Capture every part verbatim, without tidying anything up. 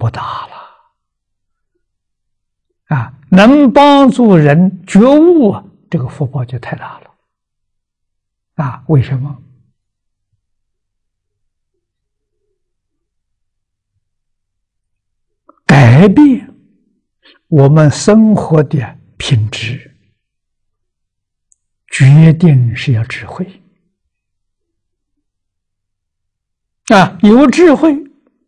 不大了啊！能帮助人觉悟，这个福报就太大了啊！为什么？改变我们生活的品质，决定是要智慧啊！有智慧，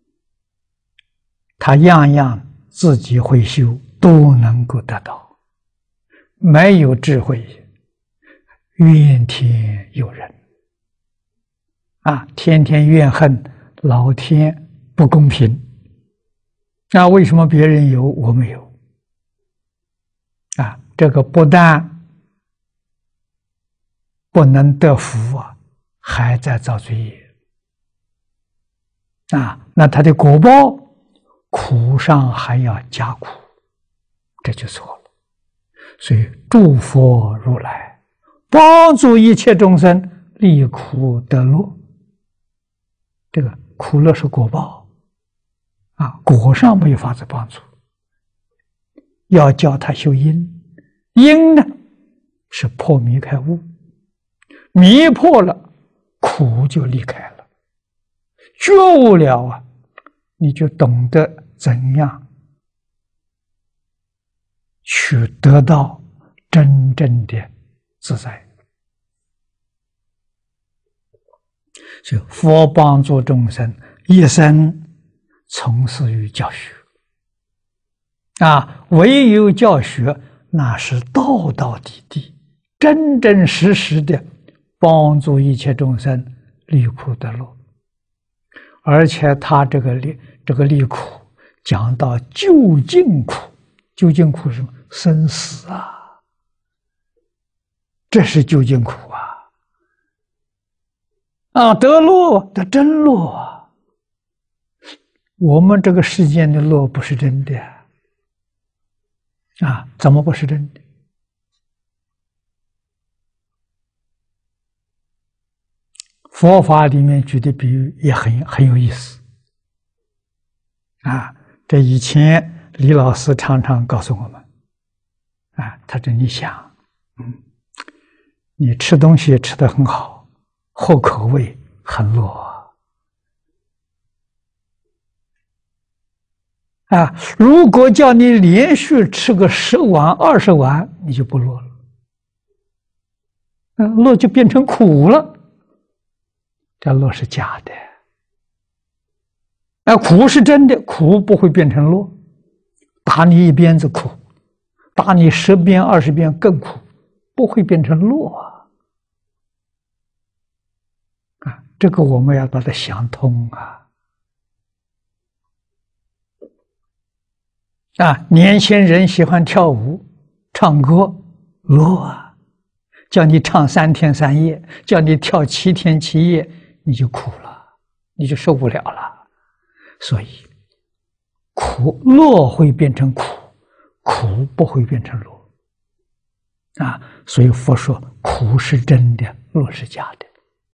他样样自己会修，都能够得到；没有智慧，怨天尤人啊！天天怨恨老天不公平。那为什么别人有我没有？啊，这个不但不能得福啊，还在造罪业啊！那他的果报苦上还要加苦，这就错了。所以诸佛如来帮助一切众生离苦得乐，这个苦乐是果报。啊，果上没有法子帮助，要教他修因，因呢是破迷开悟，迷破了，苦就离开了，觉悟了啊，你就懂得怎样去得到真正的自在。所以佛帮助众生一生从事于教学啊，唯有教学，那是道道地地、真真实实的帮助一切众生离苦得乐。而且他这个离这个离苦讲到究竟苦，究竟苦是什么？生死啊，这是究竟苦啊！啊，得乐得真乐啊！我们这个世间的乐不是真的啊！怎么不是真的？佛法里面举的比喻也很很有意思啊！这以前李老师常常告诉我们啊，他说你想，嗯，你吃东西吃得很好，合口味，很乐。啊，如果叫你连续吃个十碗、二十碗，你就不乐了，嗯，乐就变成苦了。这乐是假的，啊，苦是真的，苦不会变成乐。打你一鞭子苦，打你十鞭、二十鞭更苦，不会变成乐啊！啊，这个我们要把它想通啊！啊，年轻人喜欢跳舞、唱歌，乐啊！叫你唱三天三夜，叫你跳七天七夜，你就苦了，你就受不了了。所以，苦乐会变成苦，苦不会变成乐。啊，所以佛说苦是真的，乐是假的。